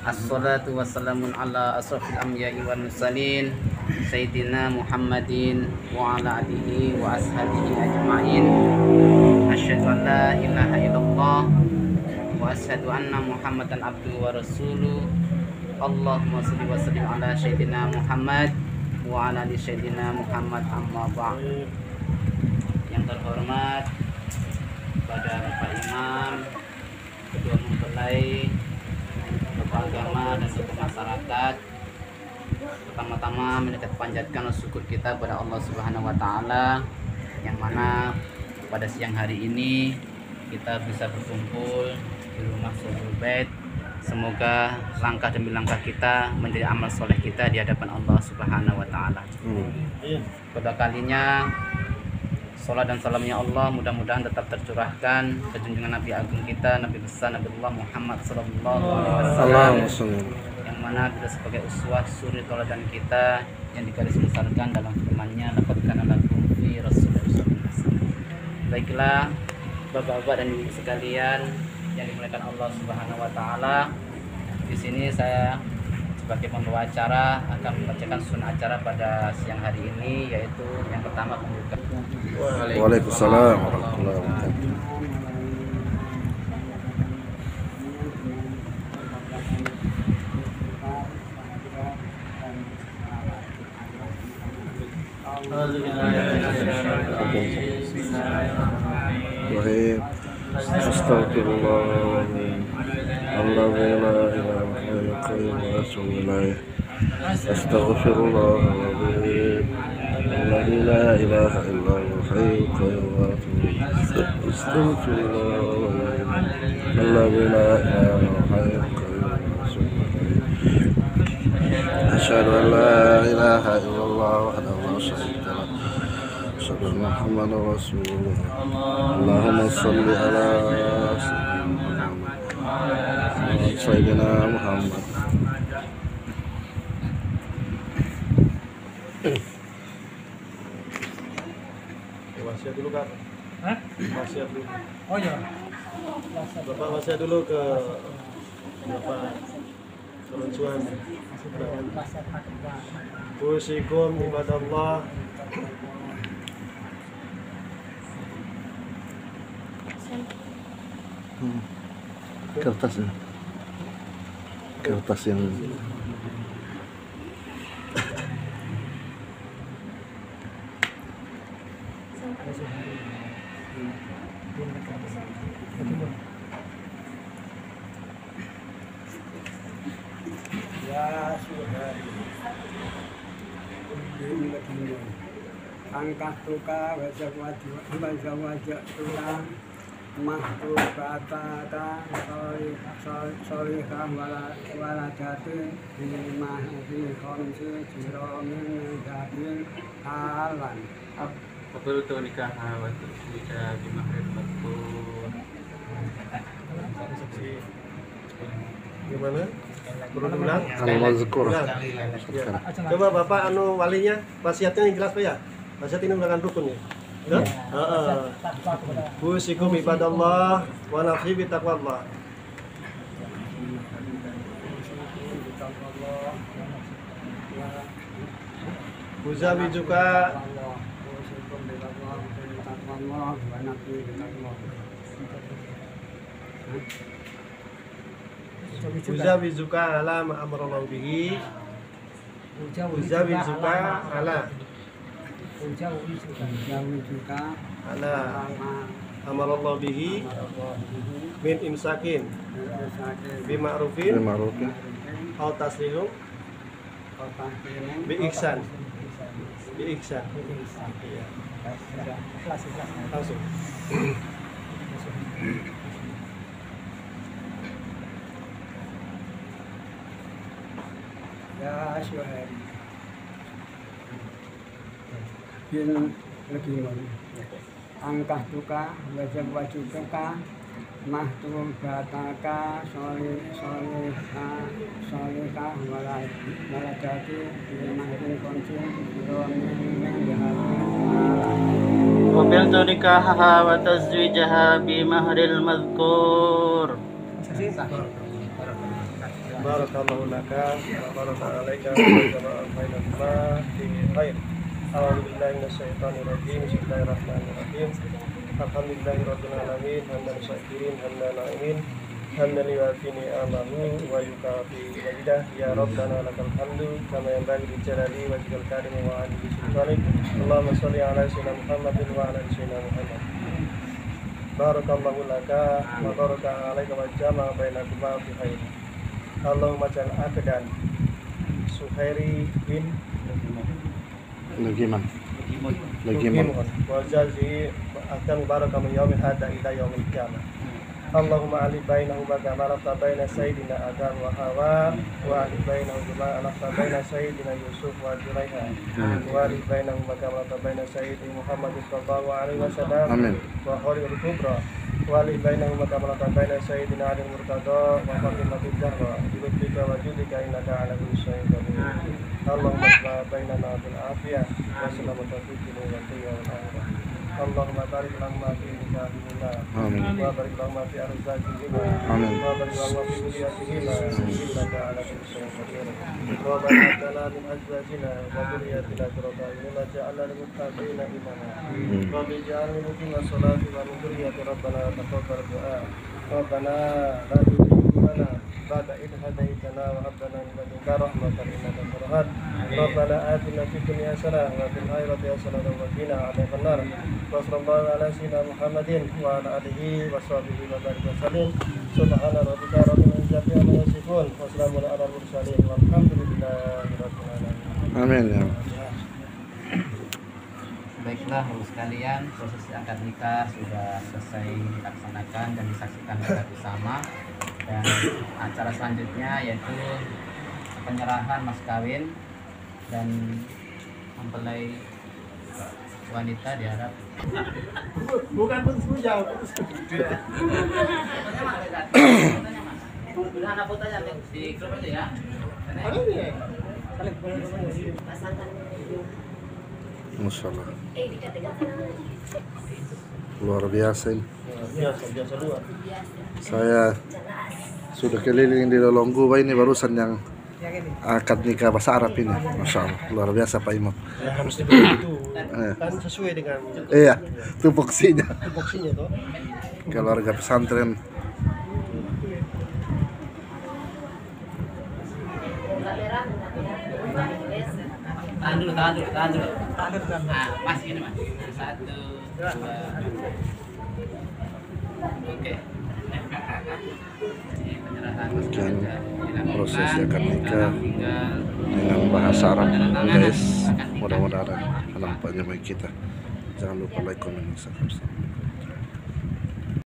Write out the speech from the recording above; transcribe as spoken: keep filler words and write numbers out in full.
Assalatu wassalamu ala asrafil anbiya'i wal mursalin Sayyidina Muhammadin wa ala alihi wa ashabihi ajma'in. Asyhadu an la ilaha illallah wa asyhadu anna Muhammadan abduhu wa rasuluh. Allahumma shalli wa sallim ala Sayyidina Muhammad wa ala ali Sayyidina Muhammad, amma ba'd. Yang terhormat pada Bapak Imam, Ketua Mempelai, Bapak Agama dan tokoh masyarakat, pertama-tama mendekat panjatkan syukur kita pada Allah Subhanahu wa taala yang mana pada siang hari ini kita bisa berkumpul di rumah Syahrul Bait. Semoga langkah demi langkah kita menjadi amal soleh kita di hadapan Allah Subhanahu wa taala. Pada kalinya salat dan salamnya Allah mudah-mudahan tetap tercurahkan ke junjungan Nabi agung kita, Nabi besar Nabiullah Muhammad sallallahu alaihi wasallam, yang mana kita sebagai uswah suri tauladan kita yang digaris besarkan dalam firman-Nya, laqad kana lakum fi Rasulillah. Baiklah Bapak-bapak dan Ibu sekalian yang dimuliakan Allah Subhanahu wa taala, di sini saya sebagai pembawa acara akan membacakan sunnah acara pada siang hari ini, yaitu yang pertama pembuka. Waalaikumsalam warahmatullahi wabarakatuh. Baik. Astagfirullahaladzim. Alhamdulillah la ilaha illallah wa rasulullah. Astaghfirullahaladzim. La ilaha illallah hayyul qayyum wa atubu ilaih. Astaghfirullahaladzim. La ilaha illallah hayyul qayyum wa atubu ilaih. Asyhadu an la ilaha illallah wahdahu la syarika lah. Asyhadu anna Muhammadar Rasulullah. Allahumma shalli ala Sayyidina Muhammad. Wasiat dulu kan? Hah? Wasiat dulu. Oh ya. Bapak wasiat dulu ke Bapak calon suami. Usikum ibadallah. Hmm. Kertas ya. Kertas yang Ya sudah angkat tuka wajah wajah wajah wajah tuka mahtu batata solihah wala wala jati lima di komsi jiromin jadin halan Betul tuh nikah waktu bisa di maghrib waktu. Gimana? Turun ulang. al-mazkur. Ya. Coba Bapak anu walinya wasiatnya yang jelas Pak ya. Wasiat ini merupakan rukun ya. Ya? Heeh. Usikum ibadallah wa nafsi bi taqwallah. Uzawi juga Uzawi juga ala ma amarallahu bihi. Uzawi juga ala Ujawi juga ala amarallahu bihi min imsakin bi ma'rufin Ma'rufin. aw taslihum bi ihsan. Bi ihsan. Iya. Langsung. Ya syuhad bin legimun angkah tuka wajah wajah tuka mahtu bataka solih solihah solihah wala wala jati mahrin konsin romin Wabil tu nikahaha wa tazwijaha bi mahril madhkur. Barakallahu laka wa baraka alaika wa jama'a bainakuma fi khair. A'udzu billahi minasyaitonir rajim. Bismillahirrahmanirrahim. Alhamdulillahirabbil alamin. Hamdan syakirin, hamdan na'imin. Hamdan yuwafi ni'amahu wa yukafi majidah. Ya Rabbana lakal hamdu kama yanbaghi li jalali wajhikal karim wa 'ali sultanik. Allahumma shalli ala sayyidina Muhammadin wa ala ali sayyidina Muhammad. Barakallahu laka wa baraka alaika wa jama'a bainakuma fi khair. Allahumma ja'al aqdan Suhairi bin Legiman. Legiman. wa jazi akan baraka min yaumil hada ila yaumil qiyamah. Allahumma ali bainahuma kama alafta baina sayyidina Adam wa Hawa wa ali bainahuma kama alafta baina sayyidina Yusuf wa Zulaikha wa ali bainahuma kama alafta baina sayyidina Muhammad sallallahu alaihi wasallam wa Khalil kubra wa ali bainahuma kama alafta baina sayyidina Ali Murtada wa Fatimah Zahra bi lutfika wa judika innaka ala kulli syai'in qadir. Allahumma ijma' bainana bil afiyah wa salamatan fid dunya wal akhirah. Allahumma barik lana fi nikahina wa barik lana fi arzaqina wa barik lana fi dhurriyyatina innaka ala kulli syai'in qadir. Wa barik lana min azwajina wa dhurriyyatina qurrata a'yun waj'alna lil muttaqina imama. Wa bij'alna muqima sholati wa min dhurriyyati rabbana taqabbal du'a. Rabbana la tuzigh qulubana ba'da idh hadaytana wa hab lana min ladunka rahmatan innaka antal wahhab. Rabbana atina fid dunya hasanah wa fil akhirati hasanah wa qina adzabannar. Wa sallallahu ala sayyidina Muhammadin wa ala alihi wa sahbihi wa barik wa sallim. Subhana rabbika rabbil izzati amma yasifun wa salamun alal mursalin walhamdulillahi rabbil alamin. Amin ya. Baiklah Bapak sekalian, proses akad nikah sudah selesai dilaksanakan dan disaksikan secara bersama. Dan acara selanjutnya yaitu penyerahan mas kawin dan mempelai wanita diharap Bukan pun jauh. Udah anak fotonya di grup aja ya. Masya Allah. Luar biasa ini. Biasa, biasa luar. Saya sudah keliling di Lolonggu, Pak, ini barusan yang akad nikah bahasa Arab ini. Masya Allah, luar biasa Pak Imam. Ya harus begitu. Eh. Kan sesuai dengan Iya, tupoksinya. tupoksinya toh. Keluarga pesantren. Tahan dulu, tahan dulu, tahan dulu. Nah, mas ini mas. Satu, dua. Oke. Ini penyerahan mas Dan dilakukan. proses akad nikah Tinggal dengan bahasa Arab, tanda tangan guys. akad nikah. Mudah-mudahan nampaknya baik kita. Jangan lupa like, comment, dan subscribe.